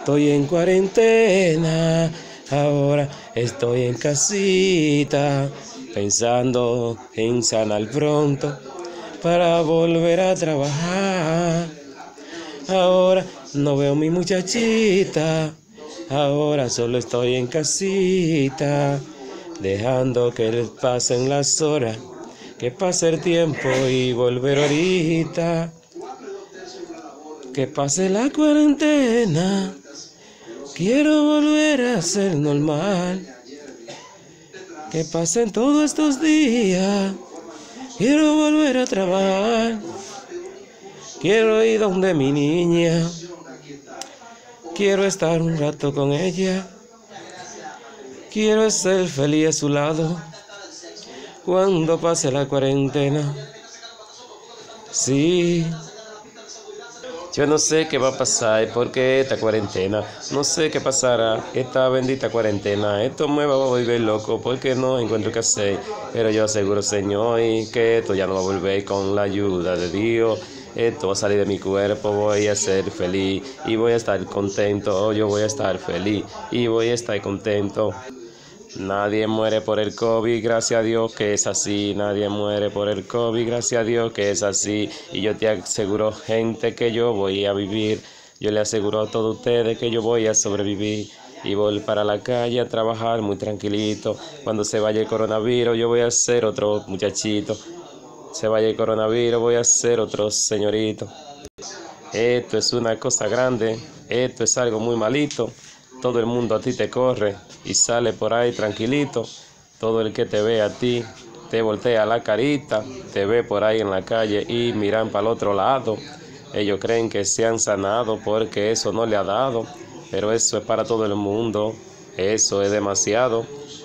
Estoy en cuarentena, ahora estoy en casita, pensando en sanar pronto para volver a trabajar. Ahora no veo a mi muchachita, ahora solo estoy en casita, dejando que pasen las horas, que pase el tiempo y volver ahorita. Que pase la cuarentena, quiero volver a ser normal. Que pasen todos estos días, quiero volver a trabajar. Quiero ir donde mi niña, quiero estar un rato con ella. Quiero ser feliz a su lado cuando pase la cuarentena. Sí. Yo no sé qué va a pasar porque esta cuarentena, no sé qué pasará esta bendita cuarentena. Esto me va a volver loco porque no encuentro qué hacer. Pero yo aseguro, Señor, que esto ya no va a volver con la ayuda de Dios. Esto va a salir de mi cuerpo, voy a ser feliz y voy a estar contento. Yo voy a estar feliz y voy a estar contento. Nadie muere por el COVID, gracias a Dios que es así. Nadie muere por el COVID, gracias a Dios que es así. Y yo te aseguro, gente, que yo voy a vivir. Yo le aseguro a todos ustedes que yo voy a sobrevivir. Y voy para la calle a trabajar muy tranquilito. Cuando se vaya el coronavirus, yo voy a ser otro muchachito. Se vaya el coronavirus, voy a ser otro señorito. Esto es una cosa grande, esto es algo muy malito. Todo el mundo a ti te corre y sale por ahí tranquilito. Todo el que te ve a ti te voltea la carita, te ve por ahí en la calle y miran para el otro lado. Ellos creen que se han sanado porque eso no le ha dado, pero eso es para todo el mundo, eso es demasiado.